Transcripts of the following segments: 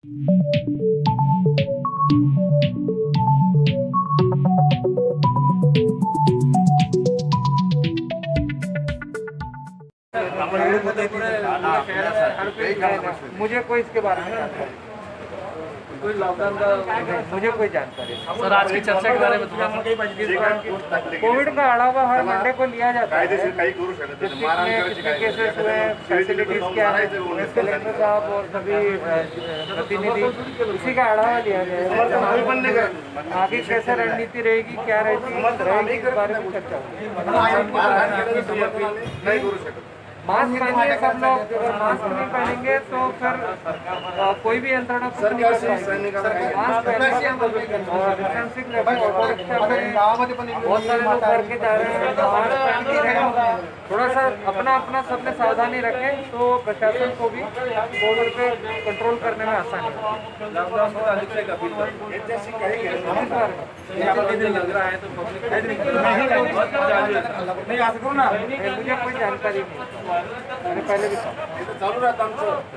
मुझे कोई इसके बारे में जानकारी, कोई लॉकडाउन का मुझे कोई जानकारी। सर आज की चर्चा के बारे में कोविड का अलावा हर मंडे को लिया जाता है। कितने केसेस हुए, फैसिलिटीज क्या है, कलेक्टर साहब और सभी प्रतिनिधि इसी का आढ़ावा लिया जाएगा। आगे कैसे रणनीति रहेगी, क्या रहेगी इस बारे में चर्चा होगी। मास्क पहनिए सब लोग, अगर मास्क नहीं पहनेंगे तो फिर कोई भी यंत्रणा कुछ नहीं कर पाएगी। मास्क पहनिए और डिस्टेंसिंग रखें। बहुत सारे लोग करके जा रहे हैं, मास्क पहन के रहें। थोड़ा सा अपना सबने सावधानी रखें तो प्रशासन को भी कोविड पे कंट्रोल करने में आसानी होगी। लॉकडाउन को अधिक से अपील लग रहा है तो नहीं आ सकूँ ना, मुझे कोई जानकारी नहीं, मैंने पहले भी चालू रहता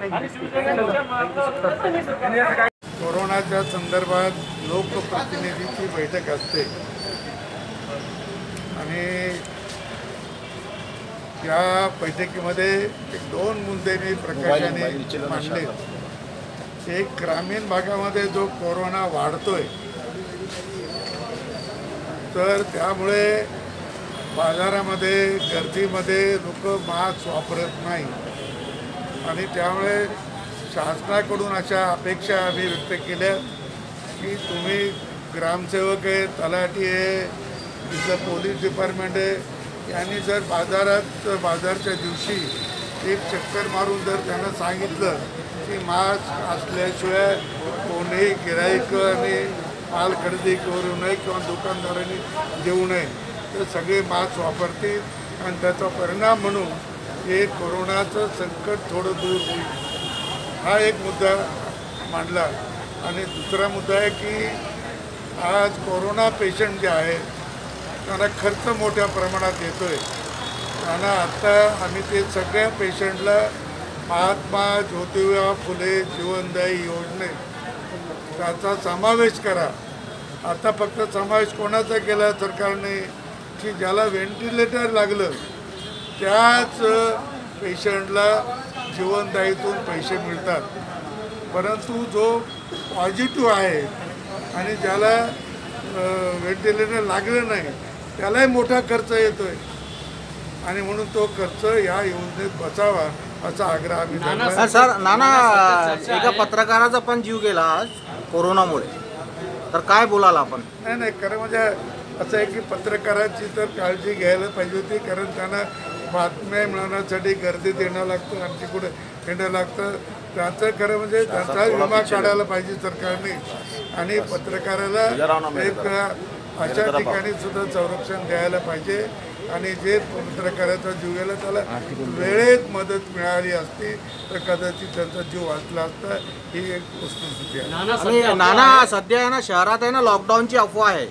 कोरोनाच्या संदर्भात लोकप्रतिनिधीची बैठक असते आणि या बैठकीमध्ये एक दोन मुद्दे मी प्रकाशाने मांडले। एक, ग्रामीण भागामध्ये जो कोरोना वाढतोय तर त्यामुळे बाजारामध्ये गर्दीमध्ये लोक मास्क वापरत नाही आणि त्यामुळे शासनाकडून अशा अपेक्षा आम्ही व्यक्त केल्या की तुम्ही ग्रामसेवक आहे, तलाठी आहे, तिथलं पोलीस डिपार्टमेंट आहे, यांनी जर बाजारच्या दिवशी एक चक्कर मारून जर त्यांना सांगितलं की मास्क असल्याशिवाय कोणीही गिऱ्हाईकाने माल खरेदी करू नये किंवा दुकानदारांनी देऊ नये तर सगळे मास्क वापरतील आणि त्याचा परिणाम म्हणून हे कोरोनाचं संकट थोडं दूर होईल, हा एक मुद्दा मांडला। आणि दुसरा मुद्दा आहे की आज कोरोना पेशंट जे आहेत त्यांना खर्च मोठ्या प्रमाणात येतोय, त्यांना आत्ता आम्ही ते सगळ्या पेशंटला महात्मा ज्योतिबा फुले जीवनदायी योजनेत त्याचा समावेश करा। आता फक्त समावेश कोणाचा केला सरकारने की ज्याला व्हेंटिलेटर लागलं त्याच पेशंटला जीवनदायीतून पैसे मिळतात, परंतु जो पॉझिटिव्ह आहे आणि ज्याला व्हेंटिलेटर लागलं नाही त्यालाही मोठा खर्च येतोय आणि म्हणून तो खर्च या योजनेत बचावा असा आग्रह आम्ही धरला। सर नाना, एका पत्रकाराचा पण जीव गेला आज कोरोनामुळे, तर काय बोलाल आपण? नाही खरं म्हणजे असं आहे की पत्रकाराची तर काळजी घ्यायला पाहिजे होती, कारण त्यांना बातम्या मिळवण्यासाठी गर्दीत येणं लागतं, आणखी कुठे येणं लागतं। त्याचं खरं म्हणजे त्याचा विमा काढायला पाहिजे सरकारने आणि पत्रकाराला एक अशा ठिकाणी सुद्धा संरक्षण द्यायला पाहिजे आणि जे पत्रकाराचा जीव गेला त्याला वेळेत मदत मिळाली असती तर कदाचित त्यांचा जीव वाचला असता, ही एक वस्तुस्थिती आहे। नाना सध्या आहे ना शहरात आहे ना लॉकडाऊनची अफवा आहे।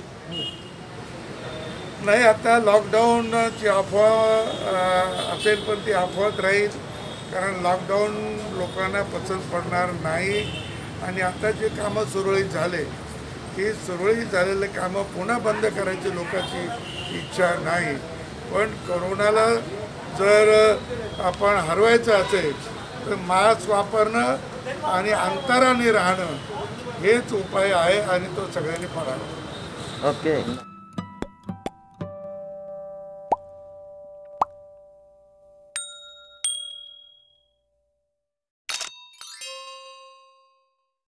नाही, आता लॉकडाऊनची अफवा असेल पण ती अफवाच राहील, कारण लॉकडाऊन लोकांना पसंत पडणार नाही आणि आता जे कामं सुरळीत झाले ही सुरळीत झालेले कामं पुन्हा बंद करायची लोकांची इच्छा नाही। पण कोरोनाला जर आपण हरवायचं असेल तर मास्क वापरणं आणि अंतराने राहणं हेच उपाय आहे आणि तो सगळ्यांनी पाळावा। ओके।